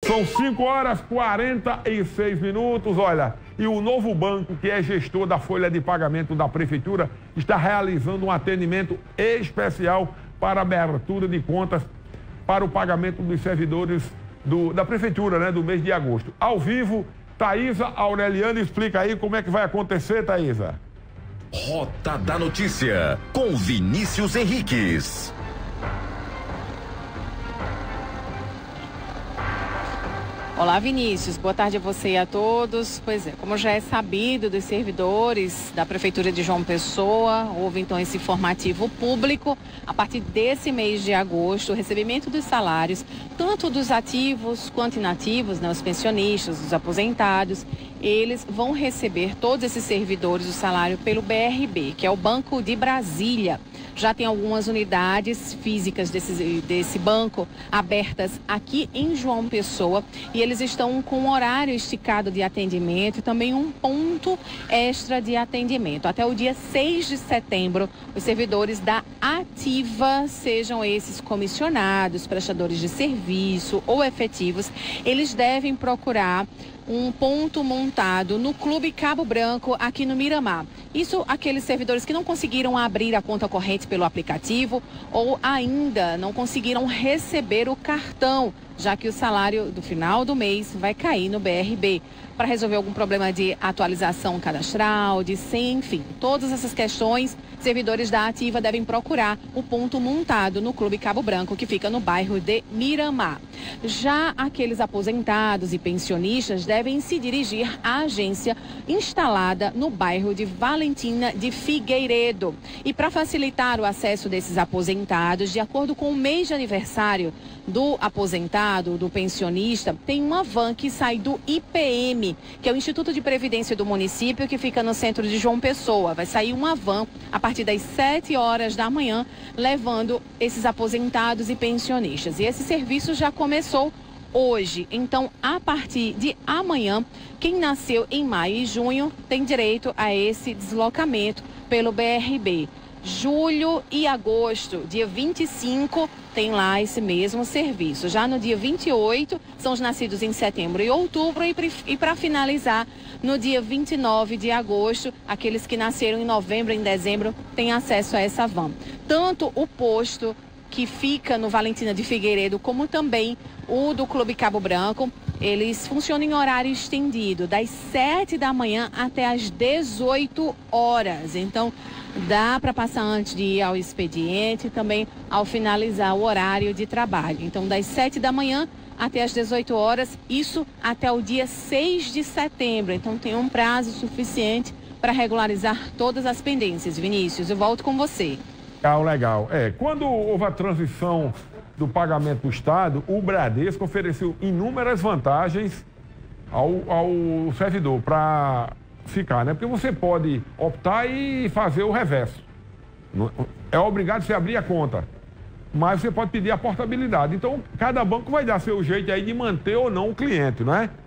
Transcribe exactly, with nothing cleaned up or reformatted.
São cinco horas e quarenta e seis minutos, olha, e o Novo Banco, que é gestor da folha de pagamento da Prefeitura, está realizando um atendimento especial para abertura de contas para o pagamento dos servidores do, da Prefeitura, né, do mês de agosto. Ao vivo, Thaisa Aureliano explica aí como é que vai acontecer, Thaisa. Rota da Notícia, com Vinícius Henriques. Olá, Vinícius. Boa tarde a você e a todos. Pois é, como já é sabido dos servidores da Prefeitura de João Pessoa, houve então esse informativo público. A partir desse mês de agosto, o recebimento dos salários, tanto dos ativos quanto inativos, né, os pensionistas, os aposentados, eles vão receber, todos esses servidores, o salário pelo B R B, que é o Banco de Brasília. Já tem algumas unidades físicas desse, desse banco abertas aqui em João Pessoa e eles estão com um horário esticado de atendimento e também um ponto extra de atendimento. Até o dia seis de setembro, os servidores da Ativa, sejam esses comissionados, prestadores de serviço ou efetivos, eles devem procurar um ponto montado no Clube Cabo Branco, aqui no Miramar. Isso aqueles servidores que não conseguiram abrir a conta corrente pelo aplicativo ou ainda não conseguiram receber o cartão, já que o salário do final do mês vai cair no B R B. Para resolver algum problema de atualização cadastral, de sim, enfim, todas essas questões, servidores da Ativa devem procurar o ponto montado no Clube Cabo Branco, que fica no bairro de Miramar. Já aqueles aposentados e pensionistas devem se dirigir à agência instalada no bairro de Valentina de Figueiredo. E para facilitar o acesso desses aposentados, de acordo com o mês de aniversário do aposentado, do pensionista, tem uma van que sai do I P M, que é o Instituto de Previdência do município, que fica no centro de João Pessoa. Vai sair uma van a partir das sete horas da manhã, levando esses aposentados e pensionistas. E esse serviço já começou hoje. Então, a partir de amanhã, quem nasceu em maio e junho tem direito a esse deslocamento pelo B R B. Julho e agosto, dia vinte e cinco, tem lá esse mesmo serviço. Já no dia vinte e oito, são os nascidos em setembro e outubro. E para finalizar, no dia vinte e nove de agosto, aqueles que nasceram em novembro e em dezembro têm acesso a essa van. Tanto o posto que fica no Valentina de Figueiredo, como também o do Clube Cabo Branco, eles funcionam em horário estendido, das sete da manhã até as dezoito horas. Então, dá para passar antes de ir ao expediente e também ao finalizar o horário de trabalho. Então, das sete da manhã até as dezoito horas, isso até o dia seis de setembro. Então, tem um prazo suficiente para regularizar todas as pendências. Vinícius, eu volto com você. Legal, legal. É, quando houve a transição do pagamento do Estado, o Bradesco ofereceu inúmeras vantagens ao, ao servidor para ficar, né? Porque você pode optar e fazer o reverso. É obrigado você abrir a conta, mas você pode pedir a portabilidade. Então, cada banco vai dar seu jeito aí de manter ou não o cliente, não é?